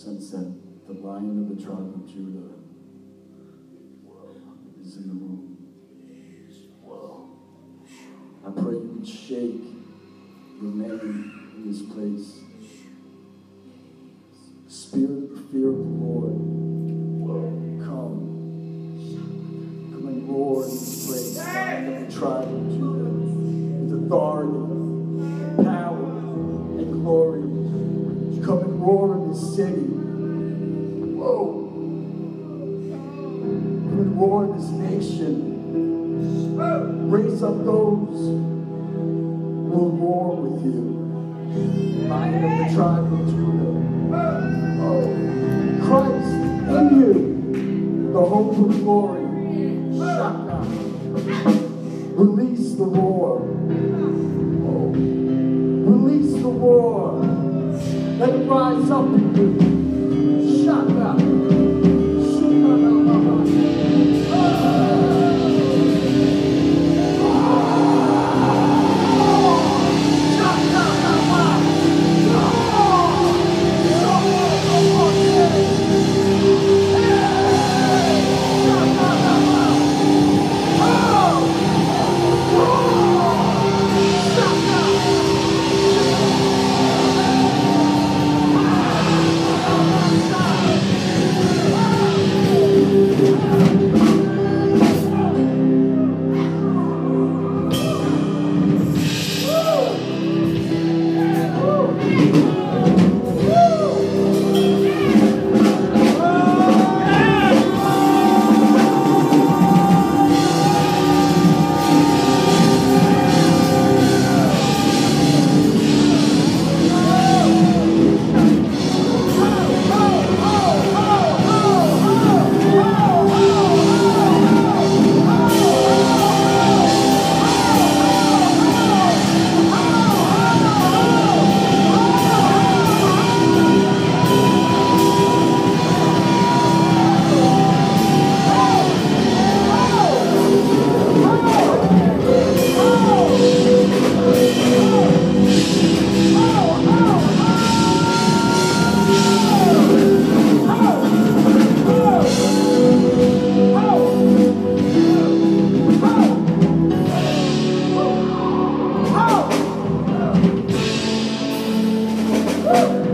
sense that the Lion of the tribe of Judah is in the room. I pray you would shake your name in this place. Spirit of the fear of the Lord, come and roar in this place. Lion of the tribe of Judah, with authority, power, and glory. Come and roar in this city. Whoa. Come and roar in this nation. Raise up those who will roar with you. Lion of the tribe of Judah. Oh, Christ in you, the hope of glory. Shaka. Release the war. Oh, release the war. Let it rise up in you. Shaka. Woo!